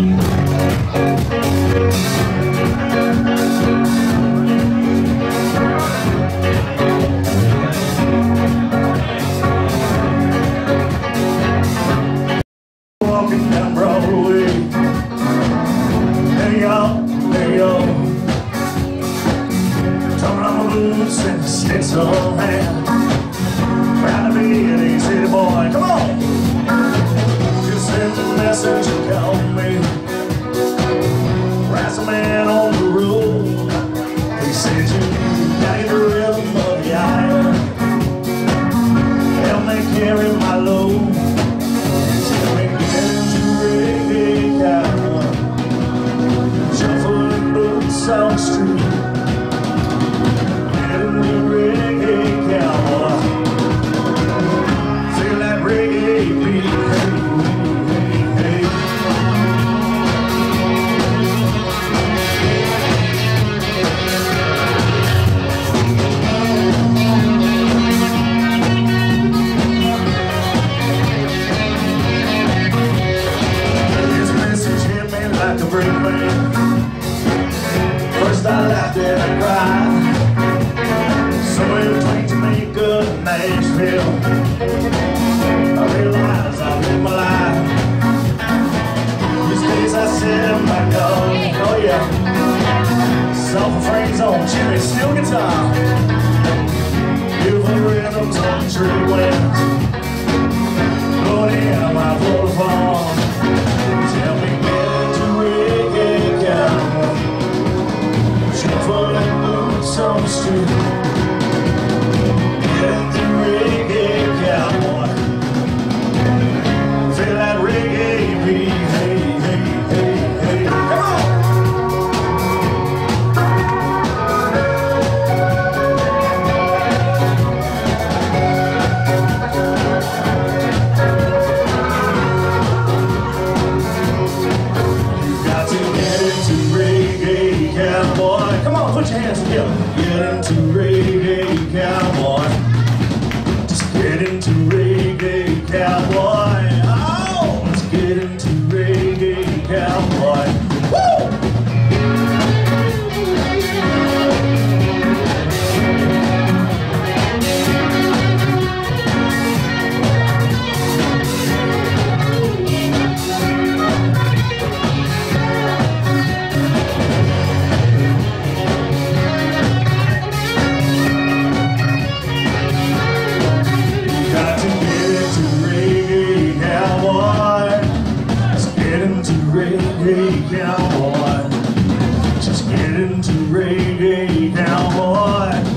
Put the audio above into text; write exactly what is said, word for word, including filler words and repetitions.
Walking down Broadway, hey yo, hey yo, drumming on my boots and stencil hand, proud to be an easy city boy. Come on, just send the message and call me. Razzle man on the road, he said you got the rhythm of the island, help me carry my load. South Street, getting the reggae cowboy. Feel that reggae beat, hey, hey, hey. His message hit me like a break man. First I laughed and I cried, somewhere between Jamaica and Nashville. I realized I lived my life. These days I sit back on, oh yeah, soft frames on Jimmy steel guitar, beautiful rhythms on tree winds, blowing in my Florida farm. Tell me get into reggae cowboy, shuffle and boots on the street, get the reggae cowboy. Feel that reggae beat, hey, hey, hey, hey. Come on! You got to get into reggae cowboy. Come on, put your hands together. Get into reggae cowboy. Just get into reggae cowboy. Oh, let's get into reggae cowboy. Woo! Reggae cowboy, just get into reggae cowboy.